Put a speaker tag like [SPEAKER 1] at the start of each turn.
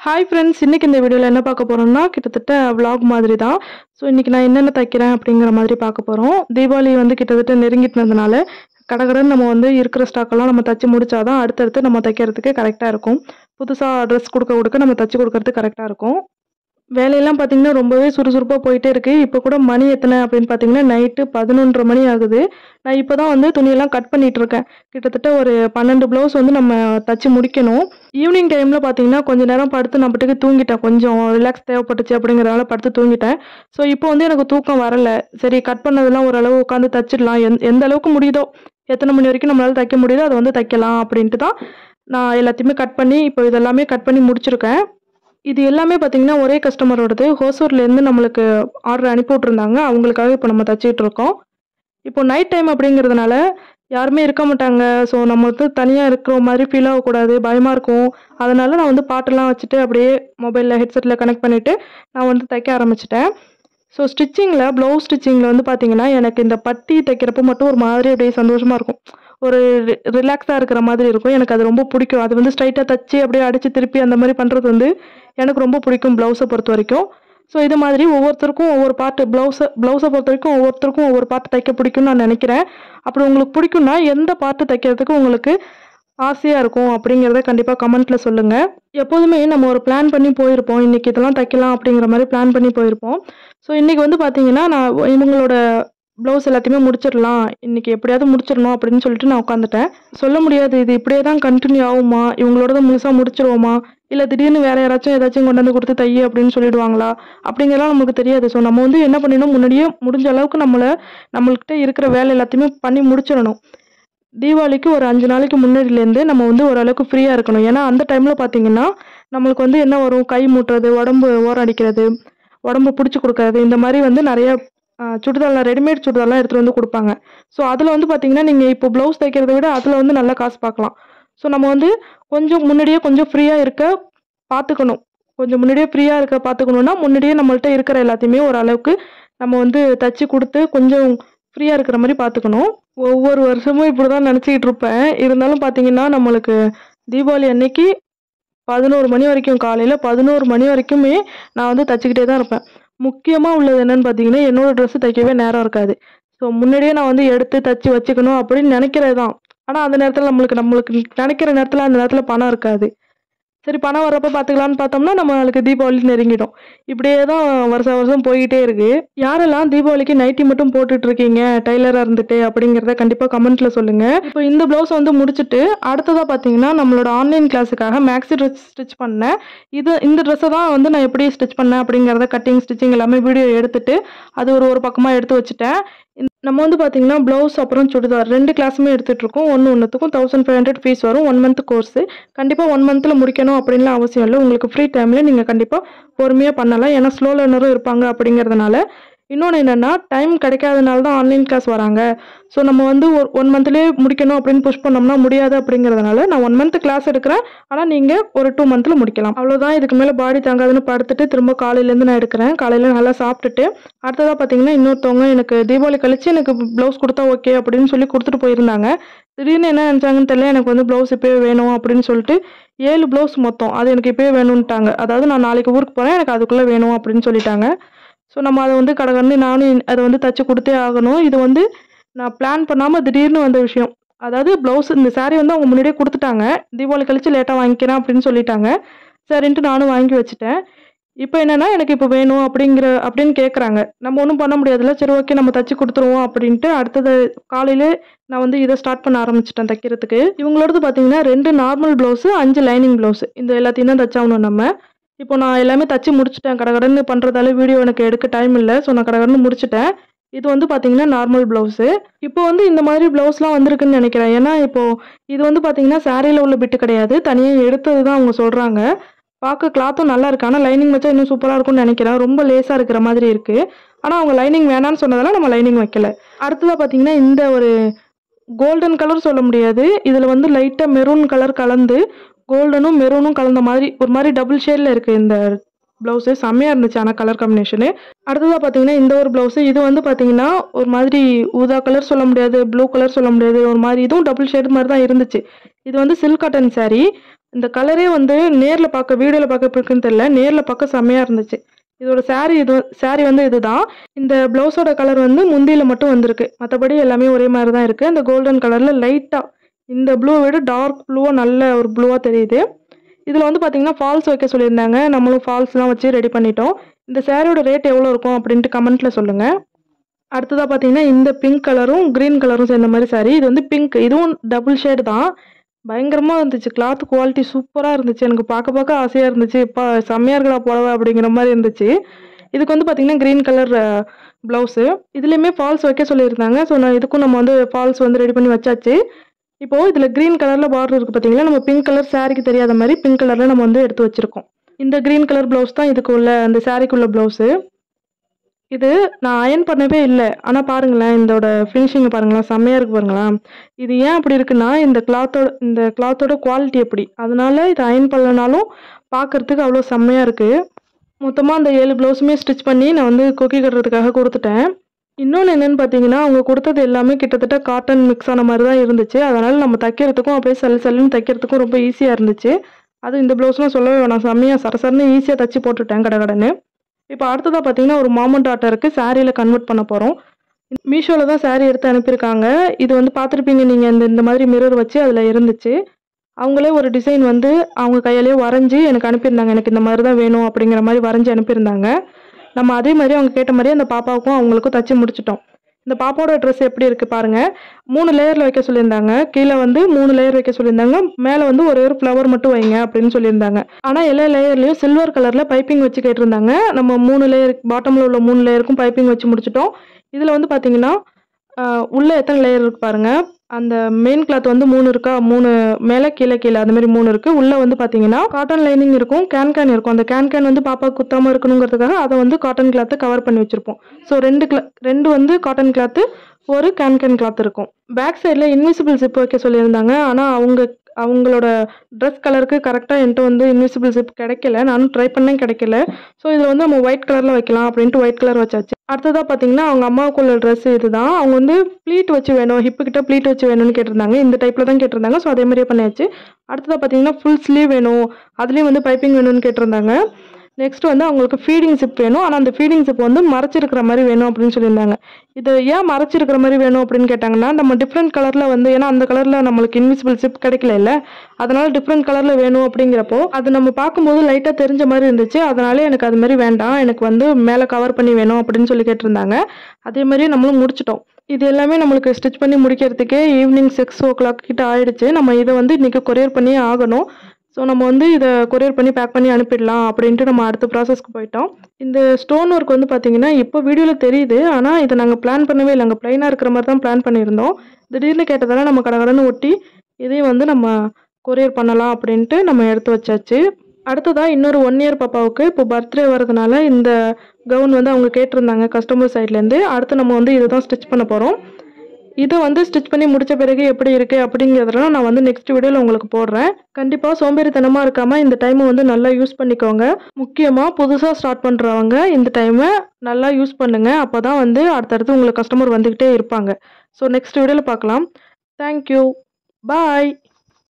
[SPEAKER 1] Hi friends, இன்னைக்கு இந்த வீடியோவில் என்ன பார்க்க போகிறோம்னா கிட்டத்தட்ட vlog மாதிரி தான். ஸோ இன்றைக்கி நான் என்னென்ன தைக்கிறேன் அப்படிங்கிற மாதிரி பார்க்க போகிறோம். தீபாவளி வந்து கிட்டத்தட்ட நெருங்கிட்டதுனால கடகடன்னு நம்ம வந்து இருக்கிற ஸ்டாக்கெல்லாம் நம்ம தச்சு முடிச்சாதான் அடுத்தடுத்து நம்ம தைக்கிறதுக்கு கரெக்டாக இருக்கும். புதுசாக ட்ரெஸ் கொடுக்க நம்ம தச்சு கொடுக்கறதுக்கு கரெக்டாக இருக்கும். வேலையெல்லாம் பார்த்தீங்கன்னா ரொம்பவே சுறுசுறுப்பாக போயிட்டே இருக்குது. இப்போ கூட மணி எத்தனை அப்படின்னு பார்த்தீங்கன்னா நைட்டு 11:30 மணி ஆகுது. நான் இப்போ தான் வந்து துணியெல்லாம் கட் பண்ணிகிட்ருக்கேன். கிட்டத்தட்ட ஒரு 12 ப்ளவுஸ் வந்து நம்ம தச்சு முடிக்கணும். ஈவினிங் டைமில் பார்த்தீங்கன்னா கொஞ்சம் நேரம் படுத்து நான் பாட்டுக்கு தூங்கிட்டேன். கொஞ்சம் ரிலாக்ஸ் தேவைப்பட்டுச்சு அப்படிங்கிறதால படுத்து தூங்கிட்டேன். ஸோ இப்போ வந்து எனக்கு தூக்கம் வரலை. சரி, கட் பண்ணதெல்லாம் ஓரளவு உட்காந்து தச்சிடலாம். எந்த அளவுக்கு முடியுதோ, எத்தனை மணி வரைக்கும் நம்மளால் தைக்க முடியுதோ அதை வந்து தைக்கலாம் அப்படின்ட்டு தான் நான் எல்லாத்தையுமே கட் பண்ணி இப்போ இதெல்லாமே கட் பண்ணி முடிச்சிருக்கேன். இது எல்லாமே பார்த்தீங்கன்னா ஒரே கஸ்டமரோடது. ஹோசூர்லேருந்து நம்மளுக்கு ஆர்டர் அனுப்பி விட்ருந்தாங்க. அவங்களுக்காக இப்போ நம்ம தச்சிட்டு இருக்கோம். இப்போ நைட் டைம் அப்படிங்கிறதுனால யாருமே இருக்க மாட்டாங்க. ஸோ நம்ம வந்து தனியாக இருக்கிற மாதிரி ஃபீல் ஆகக்கூடாது, பயமாக இருக்கும். அதனால நான் வந்து பாட்டெல்லாம் வச்சுட்டு அப்படியே மொபைலில் ஹெட்செட்டில் கனெக்ட் பண்ணிவிட்டு நான் வந்து தைக்க ஆரம்பிச்சிட்டேன். ஸோ ஸ்டிச்சிங்கில் ப்ளவுஸ் ஸ்டிச்சிங்கில் வந்து பார்த்தீங்கன்னா எனக்கு இந்த பட்டி தைக்கிறப்போ மட்டும் ஒரு மாதிரி அப்படியே சந்தோஷமாக இருக்கும். ஒரு ரிலாக்ஸாக இருக்கிற மாதிரி இருக்கும். எனக்கு அது ரொம்ப பிடிக்கும். அது வந்து ஸ்ட்ரைட்டாக தச்சு அப்படியே அடித்து திருப்பி அந்த மாதிரி பண்ணுறது வந்து எனக்கு ரொம்ப பிடிக்கும் ப்ளவுஸை பொறுத்த வரைக்கும். ஸோ இது மாதிரி ஒவ்வொருத்தருக்கும் ஒவ்வொரு பார்ட்டு ப்ளவுஸை பொறுத்த வரைக்கும் ஒவ்வொருத்தருக்கும் ஒவ்வொரு பார்ட்டு தைக்க பிடிக்கும்னு நான் நினைக்கிறேன். அப்படி உங்களுக்கு பிடிக்கும்னா எந்த பார்ட்டு தைக்கிறதுக்கு உங்களுக்கு ஆசையாக இருக்கும் அப்படிங்கிறத கண்டிப்பாக கமெண்ட்டில் சொல்லுங்கள். எப்போதுமே நம்ம ஒரு பிளான் பண்ணி போயிருப்போம். இன்றைக்கி இதெல்லாம் தைக்கலாம் அப்படிங்கிற மாதிரி பிளான் பண்ணி போயிருப்போம். ஸோ இன்றைக்கி வந்து பார்த்தீங்கன்னா நான் இவங்களோட ப்ளவுஸ் எல்லாத்தையுமே முடிச்சிடலாம், இன்றைக்கி எப்படியாவது முடிச்சிடணும் அப்படின்னு சொல்லிட்டு நான் உட்காந்துட்டேன். சொல்ல முடியாது இது இப்படியே தான் கண்டினியூ ஆகுமா, இவங்களோட முழுசாக முடிச்சிருவோமா, இல்லை திடீர்னு வேறு யாராச்சும் ஏதாச்சும் கொண்டு வந்து கொடுத்து தைய அப்படின்னு சொல்லிடுவாங்களா அப்படிங்கிறலாம் நமக்கு தெரியாது. ஸோ நம்ம வந்து என்ன பண்ணிடணும், முன்னாடியே முடிஞ்ச அளவுக்கு நம்மள்கிட்ட இருக்கிற வேலை எல்லாத்தையுமே பண்ணி முடிச்சிடணும். தீபாவளிக்கு ஒரு 5 நாளைக்கு முன்னாடிலேருந்து நம்ம வந்து ஓரளவுக்கு ஃப்ரீயாக இருக்கணும். ஏன்னா அந்த டைமில் பார்த்தீங்கன்னா நம்மளுக்கு வந்து என்ன வரும், கை மூட்டுறது, உடம்பு ஓரம் அடிக்கிறது, உடம்பு பிடிச்சி கொடுக்கறது, இந்த மாதிரி வந்து நிறைய சுடிதார்லாம் ரெடிமேட் சுடிதார்லாம் எடுத்துகிட்டு வந்து கொடுப்பாங்க. ஸோ அதில் வந்து பார்த்தீங்கன்னா நீங்கள் இப்போ ப்ளவுஸ் தைக்கிறத விட அதில் வந்து நல்லா காசு பார்க்கலாம். ஸோ நம்ம வந்து கொஞ்சம் முன்னாடியே கொஞ்சம் ஃப்ரீயாக இருக்க பார்த்துக்கணும். கொஞ்சம் முன்னாடியே ஃப்ரீயாக இருக்க பார்த்துக்கணுன்னா முன்னாடியே நம்மள்ட்ட இருக்கிற எல்லாத்தையுமே ஓரளவுக்கு நம்ம வந்து தச்சு கொடுத்து கொஞ்சம் ஃப்ரீயாக இருக்கிற மாதிரி பார்த்துக்கணும். ஒவ்வொரு வருஷமும் இப்படி தான் நினச்சிக்கிட்டு இருப்பேன். இருந்தாலும் பார்த்தீங்கன்னா நம்மளுக்கு தீபாவளி அன்னைக்கு 11 மணி வரைக்கும், காலையில் 11 மணி வரைக்குமே நான் வந்து தச்சுக்கிட்டே தான் இருப்பேன். முக்கியமாக உள்ளது என்னென்னு பார்த்தீங்கன்னா என்னோடய ட்ரெஸ்ஸு தைக்கவே நேரம் இருக்காது. ஸோ முன்னாடியே நான் வந்து எடுத்து தச்சு வச்சுக்கணும் அப்படின்னு நினைக்கிறது தான். ஆனால் அந்த நேரத்தில் நம்மளுக்கு நினைக்கிற நேரத்தில் அந்த நேரத்தில் பணம் இருக்காது. சரி, பணம் வரப்போ பார்த்துக்கலான்னு பார்த்தோம்னா நம்மளுக்கு தீபாவளி நெருங்கிடும். இப்படியே தான் வருஷம் போய்கிட்டே இருக்குது. யாரெல்லாம் தீபாவளிக்கு நைட்டி மட்டும் போட்டுட்ருக்கீங்க டைலராக இருந்துட்டு அப்படிங்கிறத கண்டிப்பாக கமெண்ட்டில் சொல்லுங்கள். இப்போ இந்த ப்ளவுஸ் வந்து முடிச்சுட்டு அடுத்ததாக பார்த்தீங்கன்னா நம்மளோட ஆன்லைன் கிளாஸுக்காக மேக்ஸி ட்ரெஸ் ஸ்டிச் பண்ணேன். இந்த ட்ரெஸ்ஸை தான் வந்து நான் எப்படி ஸ்டிச் பண்ணேன் அப்படிங்கிறத கட்டிங் ஸ்டிச்சிங் எல்லாமே வீடியோ எடுத்துட்டு அது ஒரு பக்கமாக எடுத்து வச்சுட்டேன். நம்ம வந்து பார்த்தீங்கன்னா ப்ளவுஸ் அப்புறம் சுடிதார் 2 கிளாஸுமே எடுத்துகிட்ருக்கோம். ஒன்றுத்துக்கும் 1500 ஃபீஸ் வரும். 1 மந்த் கோர்ஸு. கண்டிப்பாக 1 மந்தில் முடிக்கணும் அப்படின்லாம் அவசியம் இல்லை. உங்களுக்கு ஃப்ரீ டைமில் நீங்கள் கண்டிப்பாக பொறுமையாக பண்ணலாம். ஏன்னா ஸ்லோ லேர்னரும் இருப்பாங்க அப்படிங்கிறதுனால. இன்னொன்று என்னென்னா டைம் கிடைக்காதனால தான் ஆன்லைன் கிளாஸ் வராங்க. ஸோ நம்ம வந்து 1 மந்த்லேயே முடிக்கணும் அப்படின்னு புஷ் பண்ணோம்னா முடியாது. அப்படிங்கிறதுனால நான் 1 மந்த் கிளாஸ் எடுக்கிறேன். ஆனால் நீங்கள் ஒரு 2 மந்தில் முடிக்கலாம். அவ்வளோதான். இதுக்கு மேலே பாடி தாங்காதுன்னு படுத்துட்டு திரும்ப காலையிலேருந்து நான் எடுக்கிறேன். காலையில் நல்லா சாப்பிட்டுட்டு அடுத்ததாக பார்த்தீங்கன்னா இன்னொருத்தவங்க எனக்கு தீபாவளி கழிச்சு எனக்கு ப்ளவுஸ் கொடுத்தா ஓகே அப்படின்னு சொல்லி கொடுத்துட்டு போயிருந்தாங்க. திடீர்னு என்ன நினச்சாங்கன்னு தெரியல, எனக்கு வந்து ப்ளவுஸ் இப்போயே வேணும் அப்படின்னு சொல்லிட்டு 7 ப்ளவுஸ் மொத்தம் அது எனக்கு இப்போயே வேணும்ட்டாங்க. அதாவது நான் நாளைக்கு ஊருக்கு போகிறேன், எனக்கு அதுக்குள்ளே வேணும் அப்படின்னு சொல்லிட்டாங்க. ஸோ நம்ம அதை வந்து கடகடன்னு நானும் அதை வந்து தச்சு கொடுத்தே ஆகணும். இது வந்து நான் பிளான் பண்ணாமல் திடீர்னு வந்த விஷயம். அதாவது ப்ளவுஸ் இந்த சாரீ வந்து அவங்க முன்னாடியே கொடுத்துட்டாங்க. தீபாவளி கழிச்சு லேட்டாக வாங்கிக்கிறேன் அப்படின்னு சொல்லிட்டாங்க. சரின்ட்டு நானும் வாங்கி வச்சுட்டேன். இப்போ என்னென்னா எனக்கு இப்போ வேணும் அப்படின்னு கேட்குறாங்க. நம்ம ஒன்றும் பண்ண முடியாதுல்ல. சரி, ஓகே, நம்ம தச்சு கொடுத்துருவோம் அப்படின்ட்டு அடுத்தது காலையிலே நான் வந்து இதை ஸ்டார்ட் பண்ண ஆரம்பிச்சிட்டேன் தைக்கிறதுக்கு. இவங்களோடது பார்த்தீங்கன்னா 2 நார்மல் ப்ளவுஸு, 5 லைனிங் ப்ளவுஸு. இந்த எல்லாத்தையும் தான் தச்சாகணும் நம்ம. இப்போ நான் எல்லாமே தச்சு முடிச்சிட்டேன். கடகடன்னு பண்ணுறதால வீடியோ எனக்கு எடுக்க டைம் இல்லை. ஸோ நான் கடகடன்னு முடிச்சிட்டேன். இது வந்து பார்த்தீங்கன்னா நார்மல் ப்ளவுஸு. இப்போ வந்து இந்த மாதிரி ப்ளவுஸ்லாம் வந்திருக்குன்னு நினைக்கிறேன். ஏன்னா இப்போது இது வந்து பார்த்தீங்கன்னா சாரியில் உள்ள பிட்டு கிடையாது, தனியாக எடுத்தது தான் அவங்க சொல்கிறாங்க. பார்க்க கிளாத்தும் நல்லா இருக்குது. ஆனால் லைனிங் வச்சா இன்னும் சூப்பராக இருக்கும்னு நினைக்கிறேன். ரொம்ப லேஸாக இருக்கிற மாதிரி இருக்குது. ஆனால் அவங்க லைனிங் வேணான்னு சொன்னதால நம்ம லைனிங் வைக்கல. அடுத்ததாக பார்த்தீங்கன்னா இந்த ஒரு கோல்டன் கலர் சொல்ல முடியாது, இதில் வந்து லைட்டாக மெரூன் கலர் கலந்து கோல்டனும் மெரூனும் கலந்த மாதிரி ஒரு மாதிரி டபுள் ஷேடில் இருக்குது இந்த ப்ளவுஸு. செம்மையாக இருந்துச்சு ஆனால் கலர் காம்பினேஷனு. அடுத்ததாக பார்த்தீங்கன்னா இந்த ஒரு ப்ளவுஸு. இது வந்து பார்த்தீங்கன்னா ஒரு மாதிரி ஊதா கலர் சொல்ல முடியாது, ப்ளூ கலர் சொல்ல முடியாது, ஒரு மாதிரி இதுவும் டபுள் ஷேடு மாதிரி தான் இருந்துச்சு. இது வந்து சில்க் காட்டன் சாரீ. இந்த கலரே வந்து நேர்ல பார்க்க வீடியோல பார்க்க எப்படி இருக்குன்னு தெரியல. நேர்ல பார்க்க செம்மையா இருந்துச்சு. இதோட சாரி வந்து இதுதான். இந்த ப்ளவுஸோட கலர் வந்து முந்தியில மட்டும் வந்திருக்கு. மத்தபடி எல்லாமே ஒரே மாரி தான் இருக்கு. அந்த கோல்டன் கலர்ல லைட்டா இந்த ப்ளூவ விட டார்க் ப்ளூவா நல்ல ஒரு ப்ளூவா தெரியுது. இதுல வந்து பார்த்தீங்கன்னா, ஃபால்ஸ் வைக்க சொல்லியிருந்தாங்க. நம்மளும் ஃபால்ஸ்லாம் வச்சு ரெடி பண்ணிட்டோம். இந்த சாரியோட ரேட் எவ்வளோ இருக்கும் அப்படின்ட்டு கமெண்ட்ல சொல்லுங்க. அடுத்ததா பார்த்தீங்கன்னா, இந்த பிங்க் கலரும், கிரீன் கலரும் சேர்ந்த மாரி சாரி. இது வந்து பிங்க். இதுவும் டபுள் ஷேட் தான். பயங்கரமா இருந்துச்சு. கிளாத் குவாலிட்டி சூப்பரா இருந்துச்சு. எனக்கு பார்க்க பார்க்க ஆசையா இருந்துச்சு. "எப்பா செம்மையா இருக்குடா புடவ" அப்படிங்கிற மாரி இருந்துச்சு. இதுக்கு வந்து பார்த்தீங்கன்னா, கிரீன் கலர் ப்ளவுஸு. இதுலயுமே ஃபால்ஸ் வைக்க சொல்லியிருந்தாங்க. ஸோ, இதுக்கும் நம்ம வந்து ஃபால்ஸ் வந்து ரெடி பண்ணி வச்சாச்சு. இப்போ இதுல கிரீன் கலர்ல பார்டர் இருக்கு பார்த்தீங்களா, நம்ம பிங்க் கலர் சாரிக்கு தெரியாத மாரி பிங்க் கலர்ல நம்ம வந்து எடுத்து வச்சிருக்கோம். இந்த கிரீன் கலர் ப்ளவுஸ் தான் இதுக்கு உள்ள அந்த சாரிக்குள்ள ப்ளவுஸு. இது நான் அயர்ன் பண்ணவே இல்ல. ஆனா பாருங்களேன், இதோட ஃபினிஷிங்க பாருங்களேன், செம்மையா இருக்கு பாருங்களேன். இது ஏன் அப்படி இருக்குன்னா, இந்த கிளாத்தோட குவாலிட்டி அப்படி. அதனால இத அயர்ன் பண்ணலனாலும் பார்க்கறதுக்கு அவ்வளோ செம்மையா இருக்கு. மொத்தமா அந்த 7 ப்ளவுஸுமே ஸ்டிச் பண்ணி நான் வந்து கொக்கி கட்டுறதுக்காக குடுத்துட்டேன். இன்னொன்னு என்னன்னு பார்த்தீங்கன்னா, அவங்க குடுத்தது எல்லாமே கிட்டத்தட்ட காட்டன் மிக்ஸ் ஆன மாரி தான் இருந்துச்சு. அதனால நம்ம தைக்கிறதுக்கும் அப்படியே சல்லு சல்லுன்னு தைக்கிறதுக்கும் ரொம்ப ஈஸியா இருந்துச்சு. அதுவும் இந்த ப்ளவுஸ்லாம் சொல்லவே வேணாம். செம்மையா சரசரன்னு ஈஸியா தச்சு போட்டுட்டேன் கடகடன்னு. இப்போ அடுத்ததா பார்த்தீங்கன்னா, ஒரு மாமன் டாட்டருக்கு சாரீல கன்வெர்ட் பண்ண போறோம். மீஷோல தான் சாரி எடுத்து அனுப்பியிருக்காங்க. இது வந்து பார்த்துருப்பீங்க நீங்க. இந்த மாதிரி மிரர் வச்சு அதில இருந்துச்சு. அவங்களே ஒரு டிசைன் வந்து அவங்க கையாலேயே வரைஞ்சு எனக்கு அனுப்பியிருந்தாங்க. எனக்கு இந்த மாரி தான் வேணும் அப்படிங்கிற மாரி வரைஞ்சு அனுப்பியிருந்தாங்க. நம்ம அதே மாரி அவங்க கேட்ட மாரியே அந்த பாப்பாவுக்கும் அவங்களுக்கும் தச்சு முடிச்சுட்டோம். இந்த பாப்பாவோட ட்ரெஸ் எப்படி இருக்கு பாருங்க. 3 லேயர்ல வைக்க சொல்லியிருந்தாங்க. கீழ வந்து 3 லேயர் வைக்க சொல்லியிருந்தாங்க. மேல வந்து ஒரே ஒரு ஃப்ளவர் மட்டும் வைங்க அப்படின்னு சொல்லியிருந்தாங்க. ஆனா எல்லா லேயர்லயும் சில்வர் கலர்ல பைப்பிங் வச்சு கேட்டிருந்தாங்க. நம்ம 3 லேயர் பாட்டம்ல உள்ள 3 லேயருக்கும் பைப்பிங் வச்சு முடிச்சுட்டோம். இதுல வந்து பார்த்தீங்கன்னா, உள்ள எத்தனை லேயர் இருக்கு பாருங்க. அந்த மெயின் கிளாத் வந்து 3 இருக்கா? 3 மேல கீழ அந்த மாரி 3 இருக்கு. உள்ள வந்து பார்த்தீங்கன்னா, காட்டன் லைனிங் இருக்கும். கேன் இருக்கும். அந்த கேன் வந்து பாப்பாக்கு குத்தாம இருக்கணுங்கிறதுக்காக அத வந்து காட்டன் கிளாத்த கவர் பண்ணி வச்சிருப்போம். ஸோ 2 வந்து காட்டன் கிளாத்து, ஒரு கேன் கிளாத் இருக்கும். பேக் சைடுல இன்விசிபிள் ஜிப் வைக்க சொல்லியிருந்தாங்க. ஆனா அவங்களோட ட்ரெஸ் கலருக்கு கரெக்ட்டா என்ட்ட வந்து இன்விசிபிள் ஜிப் கிடைக்கல. நானும் ட்ரை பண்ணேன் கிடைக்கல. ஸோ இதில வந்து நம்ம ஒயிட் கலர்ல வைக்கலாம் அப்படின்ட்டு ஒயிட் கலர் வச்சாச்சு. அடுத்ததா பார்த்தீங்கன்னா, அவங்க அம்மாவுக்குள்ள ட்ரெஸ் இதுதான். அவங்க வந்து ப்ளீட் வச்சு வேணும், ஹிப்பு கிட்ட ப்ளீட் வச்சு வேணும்னு கேட்டிருந்தாங்க. இந்த டைப்ல தான் கேட்டிருந்தாங்க. ஸோ அதே மாரியே பண்ணியாச்சு. அடுத்ததா பார்த்தீங்கன்னா, ஃபுல் ஸ்லீவ் வேணும். அதுலயும் வந்து பைப்பிங் வேணும்னு கேட்டிருந்தாங்க. நெக்ஸ்ட் வந்து அவங்களுக்கு ஃபீடிங் ஜிப் வேணும். ஆனா அந்த ஃபீடிங் ஜிப் வந்து மறைச்சிருக்கிற மாரி வேணும் அப்படின்னு சொல்லியிருந்தாங்க. இது ஏன் மறைச்சிருக்கிற மாரி வேணும் அப்படின்னு கேட்டாங்கன்னா, நம்ம டிஃப்ரெண்ட் கலர்ல வந்து ஏன்னா அந்த கலர்ல நம்மளுக்கு இன்விசிபிள் ஜிப் கிடைக்கலல்ல. அதனால டிஃப்ரெண்ட் கலர்ல வேணும் அப்படிங்கிறப்போ, அது நம்ம பார்க்கும்போது லைட்டா தெரிஞ்ச மாரி இருந்துச்சு. அதனால எனக்கு அது மாரி வேண்டாம். எனக்கு வந்து மேல கவர் பண்ணி வேணும் அப்படின்னு சொல்லி கேட்டிருந்தாங்க. அதே மாரி நம்மளும் முடிச்சுட்டோம். இது எல்லாமே நம்மளுக்கு ஸ்டிச் பண்ணி முடிக்கிறதுக்கே ஈவினிங் 6:00 கிட்ட ஆயிடுச்சு. நம்ம இத வந்து இன்னைக்கு கொரியர் பண்ணியே ஆகணும். ஸோ நம்ம வந்து இத கொரியர் பண்ணி பேக் பண்ணி அனுப்பிடலாம் அப்படின்ட்டு நம்ம அடுத்த ப்ராசஸ்க்கு போயிட்டோம். இந்த ஸ்டோன் ஒர்க் வந்து பார்த்தீங்கன்னா, இப்போ வீடியோல தெரியுது. ஆனா இத நாங்க பிளான் பண்ணவே இல்ல. அங்க பிளைனா இருக்கிற மாரி தான் பிளான் பண்ணியிருந்தோம். திடீர்னு கேட்டதால நம்ம கடகடன்னு ஒட்டி, இதையும் வந்து நம்ம கொரியர் பண்ணலாம் அப்படின்ட்டு நம்ம எடுத்து வச்சாச்சு. அடுத்ததா இன்னொரு 1 இயர் பாப்பாவுக்கு இப்போ பர்த்டே வரதுனால இந்த கவுன் வந்து அவங்க கேட்டிருந்தாங்க கஸ்டமர் சைட்லேருந்து. அடுத்து நம்ம வந்து இத தான் ஸ்டிச் பண்ண போறோம். இத வந்து ஸ்டிச் பண்ணி முடிச்ச பிறகு எப்படி இருக்கு அப்படிங்கிறதெல்லாம் நான் வந்து நெக்ஸ்ட் வீடியோல உங்களுக்கு போடுறேன். கண்டிப்பா சோம்பேறித்தனமா இருக்காம இந்த டைம வந்து நல்லா யூஸ் பண்ணிக்கோங்க. முக்கியமா புதுசா ஸ்டார்ட் பண்றவங்க இந்த டைம நல்லா யூஸ் பண்ணுங்க. அப்பதான் வந்து அடுத்தடுத்து உங்களுக்கு கஸ்டமர் வந்துகிட்டே இருப்பாங்க. ஸோ நெக்ஸ்ட் வீடியோல பார்க்கலாம். Thank you. பாய்.